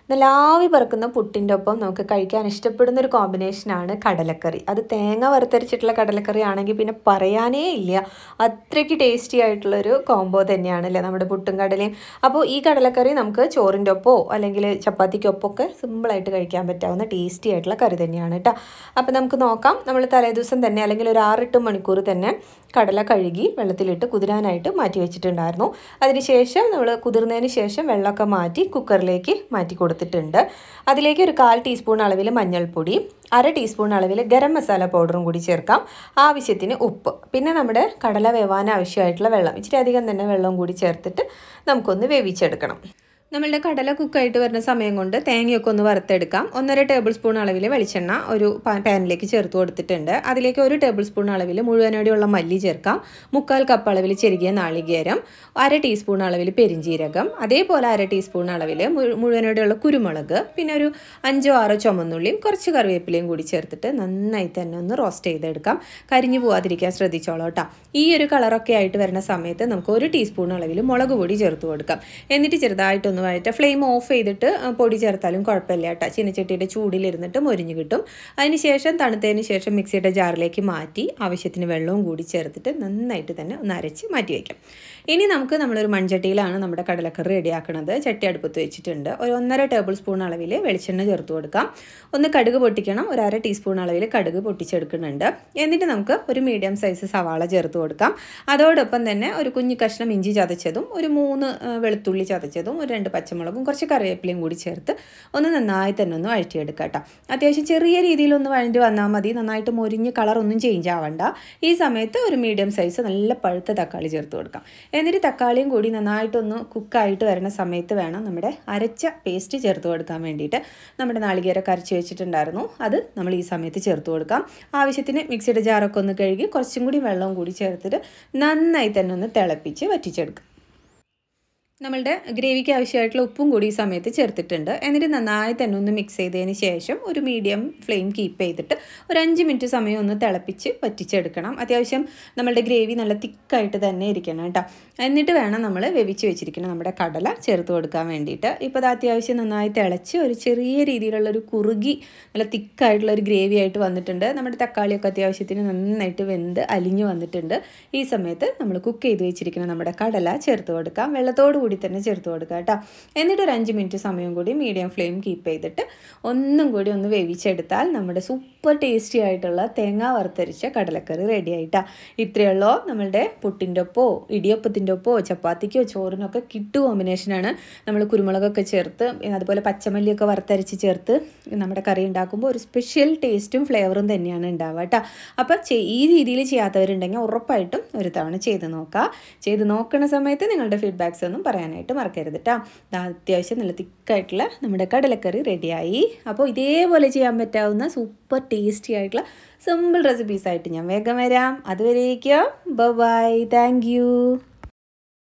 നല്ല ആവി പറക്കുന്ന പുട്ടിൻ്റെ ഒപ്പം നമുക്ക് കഴിക്കാൻ ഇഷ്ടപ്പെടുന്ന ഒരു കോമ്പിനേഷനാണ് കടലക്കറി. അത് തേങ്ങ വറുത്തരച്ചിട്ടുള്ള കടലക്കറി ആണെങ്കിൽ പിന്നെ പറയാനേ ഇല്ല. അത്രയ്ക്ക് ടേസ്റ്റി ആയിട്ടുള്ളൊരു കോംബോ തന്നെയാണല്ലേ നമ്മുടെ പുട്ടും കടലയും. അപ്പോൾ ഈ കടലക്കറി നമുക്ക് ചോറിൻ്റെ ഒപ്പമോ അല്ലെങ്കിൽ ചപ്പാത്തിക്കൊപ്പമൊക്കെ സിമ്പിളായിട്ട് കഴിക്കാൻ പറ്റാവുന്ന ടേസ്റ്റി ആയിട്ടുള്ള കറി തന്നെയാണ് കേട്ടോ. അപ്പോൾ നമുക്ക് നോക്കാം. നമ്മൾ തലേദിവസം തന്നെ അല്ലെങ്കിൽ ഒരു 6-8 മണിക്കൂർ തന്നെ കടല കഴുകി വെള്ളത്തിലിട്ട് കുതിരാനായിട്ട് മാറ്റി വെച്ചിട്ടുണ്ടായിരുന്നു. അതിനുശേഷം നമ്മൾ കുതിർന്നതിന് ശേഷം വെള്ളമൊക്കെ മാറ്റി കുക്കറിലേക്ക് മാറ്റി കൊടുത്തിട്ടുണ്ട്. അതിലേക്ക് ഒരു 1/4 ടീസ്പൂൺ അളവിൽ മഞ്ഞൾപ്പൊടി, 1/2 ടീസ്പൂൺ അളവിൽ ഗരം മസാല പൗഡറും കൂടി ചേർക്കാം. ആവശ്യത്തിന് ഉപ്പ്, പിന്നെ നമ്മുടെ കടല വേവാൻ ആവശ്യമായിട്ടുള്ള വെള്ളം, ഇച്ചിരി അധികം തന്നെ വെള്ളം കൂടി ചേർത്തിട്ട് നമുക്കൊന്ന് വേവിച്ചെടുക്കണം. നമ്മളുടെ കടല കുക്കായിട്ട് വരുന്ന സമയം കൊണ്ട് തേങ്ങയൊക്കെ ഒന്ന് വറുത്തെടുക്കാം. 1.5 ടേബിൾ സ്പൂൺ അളവിൽ വെളിച്ചെണ്ണ ഒരു പാനിലേക്ക് ചേർത്ത് കൊടുത്തിട്ടുണ്ട്. അതിലേക്ക് 1 ടേബിൾ സ്പൂൺ അളവിൽ മുഴുവനോടെയുള്ള മല്ലി ചേർക്കാം. 1/4 കപ്പ് അളവിൽ ചെറുകിയ നാളികേരം, 1/2 ടീസ്പൂൺ അളവിൽ പെരിഞ്ജീരകം, അതേപോലെ 1/2 ടീസ്പൂൺ അളവിൽ മുഴുവനോടെയുള്ള കുരുമുളക്, പിന്നെ ഒരു 5-6 ചുമന്നുള്ളിയും കുറച്ച് കറിവേപ്പിലയും കൂടി ചേർത്തിട്ട് നന്നായി തന്നെ ഒന്ന് റോസ്റ്റ് ചെയ്തെടുക്കാം. കരിഞ്ഞു പോവാതിരിക്കാൻ ശ്രദ്ധിച്ചോളൂ കേട്ടോ. ഈ ഒരു കളറൊക്കെ ആയിട്ട് വരുന്ന സമയത്ത് നമുക്ക് 1 ടീസ്പൂൺ അളവിൽ മുളക് പൊടി ചേർത്ത് കൊടുക്കാം. എന്നിട്ട് ചെറുതായിട്ടൊന്ന് ഫ്ലെയിം ഓഫ് ചെയ്തിട്ട് പൊടി ചേർത്താലും കുഴപ്പമില്ല കേട്ടോ. ചീനച്ചട്ടിയുടെ ചൂടിലിരുന്നിട്ട് മൊരിഞ്ഞ് കിട്ടും. അതിനുശേഷം തണുത്തതിന് ശേഷം മിക്സിയുടെ ജാറിലേക്ക് മാറ്റി ആവശ്യത്തിന് വെള്ളവും കൂടി ചേർത്തിട്ട് നന്നായിട്ട് തന്നെ ഒന്ന് അരച്ച് മാറ്റി വയ്ക്കാം. ഇനി നമ്മളൊരു മൺചട്ടിയിലാണ് നമ്മുടെ കടലക്കറി റെഡിയാക്കുന്നത്. ചട്ടി അടുപ്പത്ത് വെച്ചിട്ടുണ്ട്. ഒരു 1.5 ടേബിൾ സ്പൂൺ അളവിൽ വെളിച്ചെണ്ണ ചേർത്ത് കൊടുക്കാം. ഒന്ന് കടുക് പൊട്ടിക്കണം. ഒരു 1/2 ടീസ്പൂൺ അളവിൽ കടുക് പൊട്ടിച്ചെടുക്കുന്നുണ്ട്. എന്നിട്ട് നമുക്ക് ഒരു മീഡിയം സൈസ് സവാള ചേർത്ത് കൊടുക്കാം. അതോടൊപ്പം തന്നെ ഒരു കുഞ്ഞു കഷ്ണം ഇഞ്ചി ചതച്ചതും, ഒരു 3 വെളുത്തുള്ളി ചതച്ചതും, ഒരു 2 പച്ചമുളകും, കുറച്ച് കറിവേപ്പിലയും കൂടി ചേർത്ത് ഒന്ന് നന്നായി തന്നെ ഒന്ന് വഴറ്റിയെടുക്കാം കേട്ടോ. അത്യാവശ്യം ചെറിയ രീതിയിലൊന്ന് വഴണ്ടി വന്നാൽ മതി. നന്നായിട്ട് മൊരിഞ്ഞ് കളറൊന്നും ചേഞ്ച് ആവണ്ട. ഈ സമയത്ത് ഒരു മീഡിയം സൈസ് നല്ല പഴുത്ത തക്കാളി ചേർത്ത് കൊടുക്കാം. എന്നിട്ട് തക്കാളിയും കൂടി നന്നായിട്ടൊന്ന് കുക്കായിട്ട് വരുന്ന സമയത്ത് വേണം നമ്മുടെ അരച്ച പേസ്റ്റ് ചേർത്ത് കൊടുക്കാൻ വേണ്ടിയിട്ട്. നമ്മുടെ നാളികേരമൊക്കെ അരച്ച് വെച്ചിട്ടുണ്ടായിരുന്നു, അത് നമ്മൾ ഈ സമയത്ത് ചേർത്ത് കൊടുക്കാം. ആവശ്യത്തിന് മിക്സിയുടെ ജാറൊക്കെ ഒന്ന് കഴുകി കുറച്ചും കൂടി വെള്ളവും കൂടി ചേർത്തിട്ട് നന്നായി തന്നെ ഒന്ന് തിളപ്പിച്ച് വറ്റിച്ചെടുക്കാം. നമ്മളുടെ ഗ്രേവിക്ക് ആവശ്യമായിട്ടുള്ള ഉപ്പും കൂടി ഈ സമയത്ത് ചേർത്തിട്ടുണ്ട്. എന്നിട്ട് നന്നായി തന്നെ ഒന്ന് മിക്സ് ചെയ്തതിന് ശേഷം ഒരു മീഡിയം ഫ്ലെയിം കീപ്പ് ചെയ്തിട്ട് ഒരു 5 മിനിറ്റ് സമയം ഒന്ന് തിളപ്പിച്ച് വറ്റിച്ചെടുക്കണം. അത്യാവശ്യം നമ്മളുടെ ഗ്രേവി നല്ല തിക്കായിട്ട് തന്നെ ഇരിക്കണം കേട്ടോ. എന്നിട്ട് വേണം നമ്മൾ വേവിച്ച് വെച്ചിരിക്കണം നമ്മുടെ കടല ചേർത്ത് കൊടുക്കാൻ വേണ്ടിയിട്ട്. ഇപ്പോൾ അത് അത്യാവശ്യം നന്നായി തിളച്ച് ഒരു ചെറിയ രീതിയിലുള്ളൊരു കുറുകി നല്ല തിക്കായിട്ടുള്ളൊരു ഗ്രേവി ആയിട്ട് വന്നിട്ടുണ്ട്. നമ്മുടെ തക്കാളിയൊക്കെ അത്യാവശ്യത്തിന് നന്നായിട്ട് വെന്ത് അലിഞ്ഞ് വന്നിട്ടുണ്ട്. ഈ സമയത്ത് നമ്മൾ കുക്ക് ചെയ്ത് വെച്ചിരിക്കണം നമ്മുടെ കടല ചേർത്ത് കൊടുക്കാം. വെള്ളത്തോട് കൂടി തന്നെ ചേർത്ത് കൊടുക്കുക കേട്ടോ. എന്നിട്ട് ഒരു 5 മിനിറ്റ് സമയം കൂടി മീഡിയം ഫ്ലെയിം കീപ്പ് ചെയ്തിട്ട് ഒന്നും കൂടി ഒന്ന് വേവിച്ചെടുത്താൽ നമ്മുടെ സൂപ്പർ ടേസ്റ്റി ആയിട്ടുള്ള തേങ്ങ വറുത്തരിച്ച കടലക്കറി റെഡി ആയിട്ടാണ്. ഇത്രയുള്ളൂ. നമ്മളുടെ പുട്ടിൻ്റെ ഒപ്പോ ഇടിയപ്പത്തിൻ്റെ ഒപ്പോ ചപ്പാത്തിക്കോ ചോറിനൊക്കെ കിട്ടു കോമ്പിനേഷനാണ്. നമ്മൾ കുരുമുളകൊക്കെ ചേർത്ത് അതുപോലെ പച്ചമല്ലിയൊക്കെ വറുത്തരച്ച് ചേർത്ത് നമ്മുടെ കറി ഉണ്ടാക്കുമ്പോൾ ഒരു സ്പെഷ്യൽ ടേസ്റ്റും ഫ്ലേവറും തന്നെയാണ് ഉണ്ടാവുക കേട്ടോ. അപ്പോൾ ഈ രീതിയിൽ ചെയ്യാത്തവരുണ്ടെങ്കിൽ ഉറപ്പായിട്ടും ഒരു തവണ ചെയ്ത് നോക്കുക. ചെയ്ത് നോക്കുന്ന സമയത്ത് നിങ്ങളുടെ ഫീഡ്ബാക്സ് ഒന്നും പറയാനായിട്ട് മറക്കരുത് കേട്ടോ. അത്യാവശ്യം നല്ല തിക്കായിട്ടുള്ള നമ്മുടെ കടലക്കറി റെഡിയായി. അപ്പോൾ ഇതേപോലെ ചെയ്യാൻ പറ്റാവുന്ന സൂപ്പർ ടേസ്റ്റി ആയിട്ടുള്ള സിമ്പിൾ റെസിപ്പീസായിട്ട് ഞാൻ വേഗം വരാം. അതുവരേക്കും ബൈ. Thank you.